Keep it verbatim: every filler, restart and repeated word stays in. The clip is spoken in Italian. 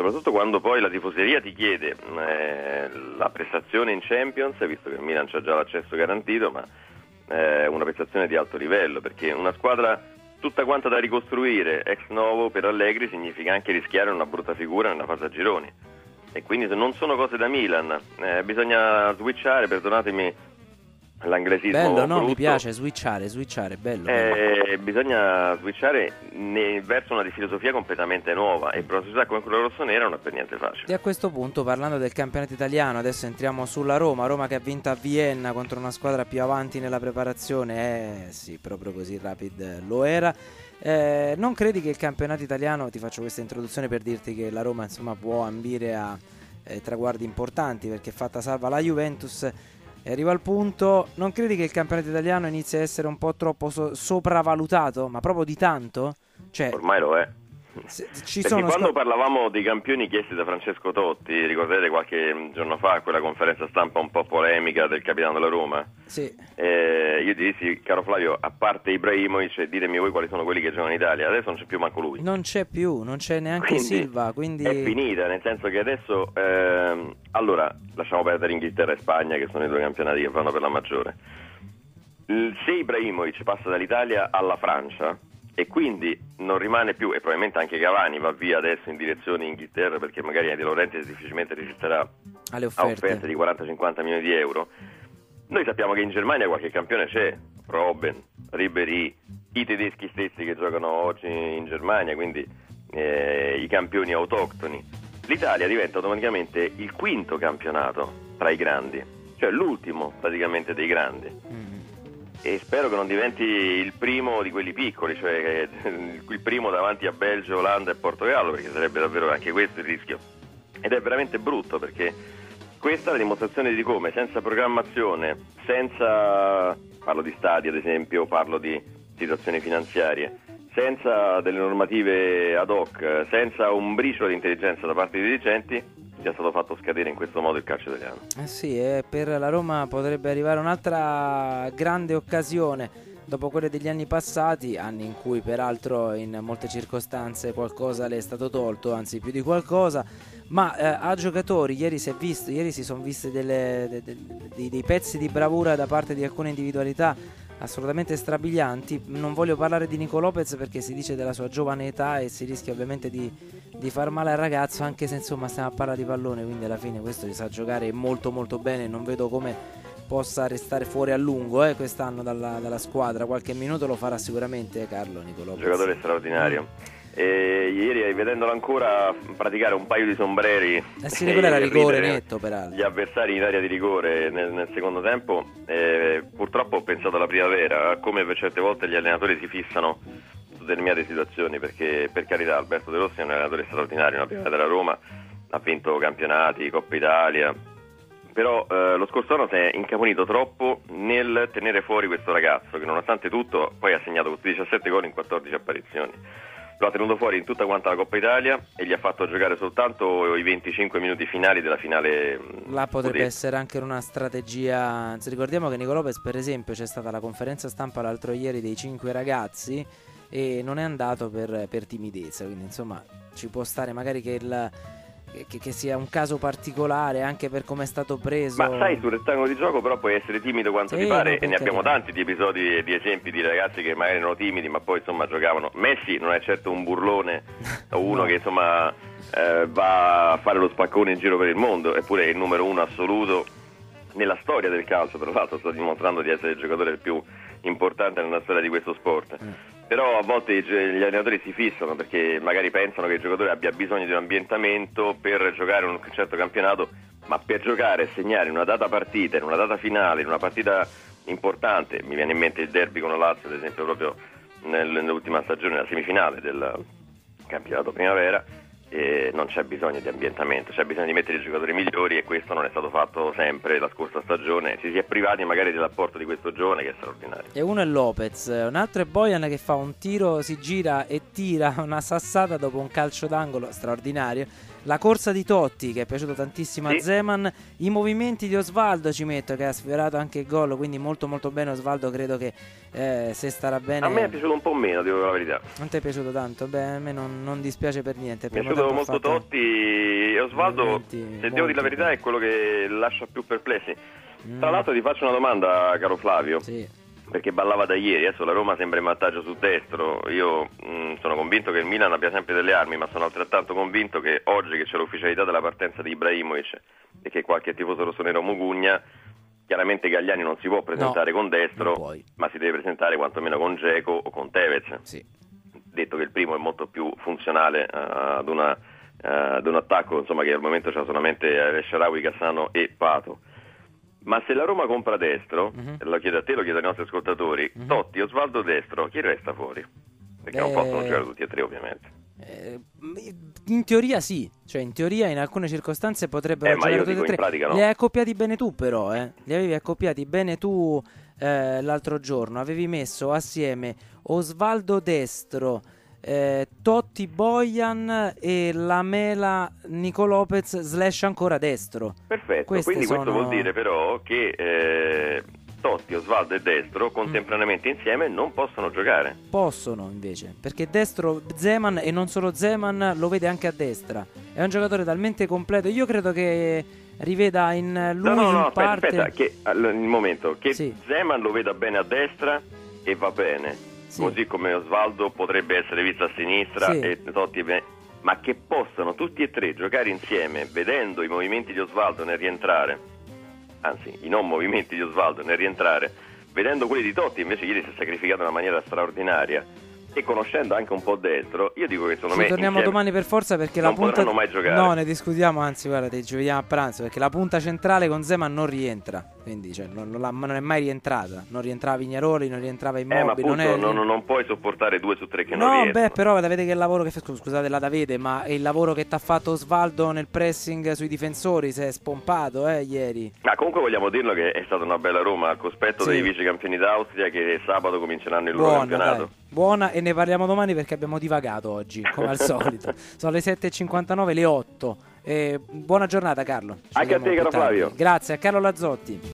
soprattutto quando poi la tifoseria ti chiede eh, la prestazione in Champions, visto che il Milan c'ha già l'accesso garantito, ma eh, una prestazione di alto livello, perché una squadra tutta quanta da ricostruire ex novo per Allegri significa anche rischiare una brutta figura nella fase a gironi, e quindi se non sono cose da Milan, eh, bisogna switchare, perdonatemi l'anglesismo bello, no, brutto. mi piace switchare, switchare, bello, Eh, bello. Bisogna switchare ne, verso una di filosofia completamente nuova, e per una società come quella rossonera non è per niente facile. E a questo punto, parlando del campionato italiano, adesso entriamo sulla Roma, Roma che ha vinto a Vienna contro una squadra più avanti nella preparazione, eh sì, proprio così Rapid lo era. Eh, non credi che il campionato italiano, ti faccio questa introduzione per dirti che la Roma insomma può ambire a eh, traguardi importanti, perché fatta salva la Juventus e arriva al punto, non credi che il campionato italiano inizi a essere un po' troppo so- sopravvalutato, ma proprio di tanto? Cioè, Ormai lo è. se, ci Perché sono quando squ- parlavamo dei campioni chiesti da Francesco Totti, ricordate qualche giorno fa quella conferenza stampa un po' polemica del capitano della Roma? Sì. Eh, io ti dissi, caro Flavio, a parte Ibrahimovic, ditemi voi quali sono quelli che giocano in Italia. Adesso non c'è più manco lui. Non c'è più, non c'è neanche Quindi Silva, quindi è finita, nel senso che adesso ehm, allora lasciamo perdere Inghilterra e Spagna, che sono i due campionati che vanno per la maggiore. Il- se Ibrahimovic passa dall'Italia alla Francia e quindi non rimane più, e probabilmente anche Cavani va via adesso in direzione Inghilterra, perché magari De Laurentiis difficilmente resisterà alle a offerte. offerte di quaranta cinquanta milioni di euro. Noi sappiamo che in Germania qualche campione c'è, Robben, Ribéry, i tedeschi stessi che giocano oggi in Germania, quindi eh, i campioni autoctoni. L'Italia diventa automaticamente il quinto campionato tra i grandi, cioè l'ultimo praticamente dei grandi. Mm. E spero che non diventi il primo di quelli piccoli, cioè il primo davanti a Belgio, Olanda e Portogallo, perché sarebbe davvero anche questo il rischio. Ed è veramente brutto, perché questa è la dimostrazione di come senza programmazione, senza, parlo di stadi ad esempio, parlo di situazioni finanziarie, senza delle normative ad hoc, senza un briciolo di intelligenza da parte dei dirigenti, sia stato fatto scadere in questo modo il calcio italiano. Eh sì, eh, per la Roma potrebbe arrivare un'altra grande occasione dopo quelle degli anni passati, anni in cui peraltro in molte circostanze qualcosa le è stato tolto, anzi più di qualcosa, ma eh, a giocatori ieri si è visto, ieri si sono viste delle, de, de, de, dei pezzi di bravura da parte di alcune individualità assolutamente strabilianti. Non voglio parlare di Nico Lopez perché si dice della sua giovane età e si rischia ovviamente di, di far male al ragazzo, anche se insomma stiamo a parlare di pallone, quindi alla fine questo li sa giocare molto molto bene. Non vedo come possa restare fuori a lungo eh, quest'anno dalla, dalla squadra. Qualche minuto lo farà sicuramente Carlo Nico Lopez. Giocatore straordinario. Mm. E ieri vedendolo ancora praticare un paio di sombreri, eh sì, quello era rigore netto peraltro, gli avversari in area di rigore nel, nel secondo tempo, eh, purtroppo ho pensato alla primavera, come per certe volte gli allenatori si fissano su determinate situazioni, perché per carità Alberto De Rossi è un allenatore straordinario, una primavera della Roma, ha vinto campionati, Coppa Italia, però eh, lo scorso anno si è incaponito troppo nel tenere fuori questo ragazzo che nonostante tutto poi ha segnato diciassette gol in quattordici apparizioni. Lo ha tenuto fuori in tutta quanta la Coppa Italia e gli ha fatto giocare soltanto i venticinque minuti finali della finale. Là potrebbe Udese. essere anche una strategia. Anzi, ricordiamo che Nico Lopez, per esempio, c'è stata la conferenza stampa l'altro ieri dei cinque ragazzi e non è andato per, per timidezza, quindi insomma ci può stare magari che il Che, che sia un caso particolare anche per come è stato preso. Ma sai, sul rettangolo di gioco però puoi essere timido quanto sì, ti pare, e ne carità. abbiamo tanti di episodi e di esempi di ragazzi che magari erano timidi ma poi insomma giocavano. Messi non è certo un burlone o uno No. che insomma eh, va a fare lo spaccone in giro per il mondo, eppure è il numero uno assoluto nella storia del calcio, tra l'altro sta dimostrando di essere il giocatore più importante nella storia di questo sport. Mm. Però a volte gli allenatori si fissano perché magari pensano che il giocatore abbia bisogno di un ambientamento per giocare un certo campionato, ma per giocare e segnare in una data partita, in una data finale, in una partita importante, mi viene in mente il derby con la Lazio ad esempio proprio nell'ultima stagione, nella semifinale del campionato primavera, e non c'è bisogno di ambientamento, c'è bisogno di mettere i giocatori migliori, e questo non è stato fatto sempre la scorsa stagione. Ci si è privati magari dell'apporto di questo giovane che è straordinario. E uno è Lopez, un altro è Bojan che fa un tiro, si gira e tira una sassata dopo un calcio d'angolo straordinario. La corsa di Totti che è piaciuto tantissimo sì. a Zeman, i movimenti di Osvaldo ci metto che ha sfiorato anche il gol, quindi molto molto bene Osvaldo, credo che eh, se starà bene. A me è piaciuto un po' meno, dico la verità. Non ti è piaciuto tanto? Beh, a me non, non dispiace per niente. Mi è piaciuto molto Totti Totti e Osvaldo, se devo dire la verità, è quello che lascia più perplessi. Mm. Tra l'altro ti faccio una domanda, caro Flavio, sì. perché ballava da ieri, adesso la Roma sembra in vantaggio su destro. Io mh, sono convinto che il Milan abbia sempre delle armi, ma sono altrettanto convinto che oggi che c'è l'ufficialità della partenza di Ibrahimovic e che qualche tifoso rossonero mugugna, chiaramente Galliani non si può presentare no, con destro, ma si deve presentare quantomeno con Dzeko o con Tevez. Sì. Detto che il primo è molto più funzionale uh, ad, una, uh, ad un attacco, insomma, che al momento c'ha solamente uh, Shaarawy, Cassano e Pato. Ma se la Roma compra destro, uh-huh. lo chiedo a te, lo chiedo ai nostri ascoltatori, uh-huh. Totti, Osvaldo destro, chi resta fuori? Perché eh... non possono giocare tutti e tre, ovviamente. In teoria sì, cioè in teoria in alcune circostanze potrebbero eh, giocare tutti e tre. Pratica, no? Li hai accoppiati bene tu però, eh. Li avevi accoppiati bene tu eh, l'altro giorno. Avevi messo assieme Osvaldo destro, eh, Totti Bojan e Lamela Nico Lopez slash ancora destro. Perfetto, Queste quindi sono... questo vuol dire però che eh, Totti, Osvaldo e destro contemporaneamente mm. insieme non possono giocare. Possono invece, perché destro Zeman, e non solo Zeman, lo vede anche a destra. È un giocatore talmente completo. Io credo che riveda in lui no, no, no, in aspetta, parte... aspetta, che il momento che sì. Zeman lo veda bene a destra e va bene, sì. così come Osvaldo potrebbe essere visto a sinistra sì. e Totti bene, ma che possano tutti e tre giocare insieme vedendo i movimenti di Osvaldo nel rientrare, anzi i non movimenti di Osvaldo nel rientrare, vedendo quelli di Totti invece ieri si è sacrificato in una maniera straordinaria e conoscendo anche un po' destro, io dico che secondo Ci me torniamo domani per forza perché non la punta potranno mai giocare. No, ne discutiamo, anzi guarda, ci vediamo a pranzo perché la punta centrale con Zeman non rientra, quindi cioè, non, non, la, non è mai rientrata, non rientrava Vignaroli, non rientrava Immobile, eh, ma appunto, non, è... non, non puoi sopportare due su tre che no, non riescono. Beh, però Davide che il lavoro che fa, scusate la Davide, ma il lavoro che ti ha fatto Osvaldo nel pressing sui difensori si è spompato eh, ieri. Ma comunque vogliamo dirlo che è stata una bella Roma al cospetto sì. dei vice campioni d'Austria che sabato cominceranno il loro Buona, campionato. Dai. Buona, e ne parliamo domani perché abbiamo divagato oggi, come al solito. Sono le sette e cinquantanove, le otto. Eh, buona giornata Carlo. Ci anche a te, caro Flavio. Grazie a Carlo Lazzotti.